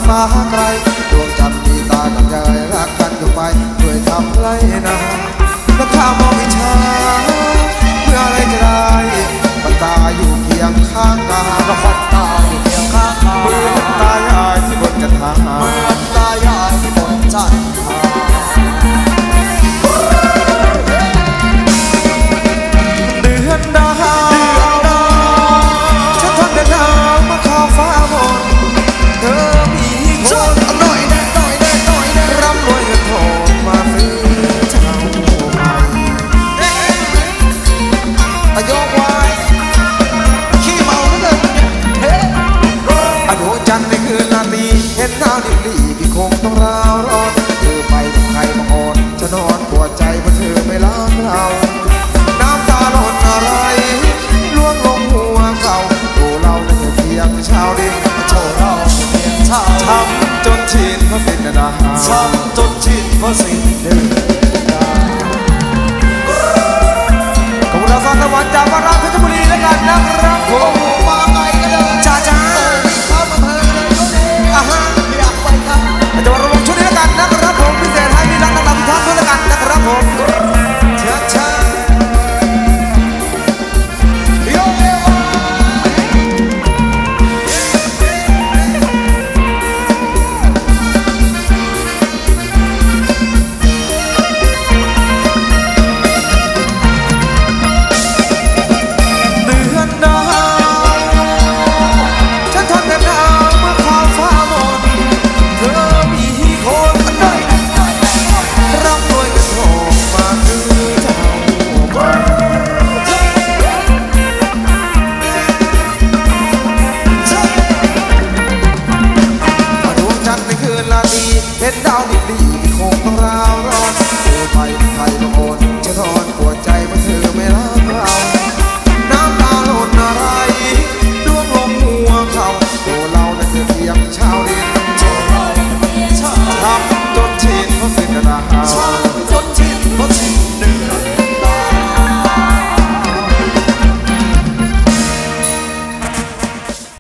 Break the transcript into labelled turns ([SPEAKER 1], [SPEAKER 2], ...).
[SPEAKER 1] ฟ้าไกลดวงจันทร์มีตากับยายรักกันอยู่ไปด้วยคำไล่นาแล้วข้ามองอิจฉาเมื่อไรจะได้ปัตตาอยู่เคียงข้างกาแล้วปัตตาอยู่เคียงข้างกาเหมือนตายายที่บนจันทราเหมือนตายายที่บนจันทราเดือนดาวฉันทนเดินทางมาเข้าฟ้ามนเธอมีคนหน่อยแน่หน่อยแน่หน่อยแน่ร่ำรวยเงินทองมาซื้อเจ้าใหม่อายุไว้ขี้เมาแล้วเลยอดวงจันทร์ในคืนราตรีเห็นดาวดิบดีพี่คงต้องร้าวร้อนเธอไปกับใครบางคนจะนอนปวดใจเพราะเธอไม่รักเราน้ำตาหล่นอะไรล่วงลงหัวเขาตัวเราเพียงชาวดินโชว์เราเพียงชาวช้ำจนชินเพราะสิ้นดาช้ำจนชินเพราะสิ้นเดือนขอบคุณเราสองตะวันจากวาระเพชรบุรีและกันนะครับผมมาไงกันเลยจ้าจ้าเข้ามาเพลินเลยอาฮะอยากไปครับจะมารวมชุดนี้แล้วกันนะครับผมพิเศษให้มีรักต่างๆทุกท่านด้วยแล้วกันนะครับผมช้าช้าเห็นดาวดิบดีที่คงต้องร้าวร้อนเธอไปใครบางคนจะนอนปวดใจเพราะเธอไม่รักเราน้ำตาหล่นอะไรดวงลงหัวเขาตัวเรานั้นเพียงชาวดินทำจนชินเพราะสิ้นดา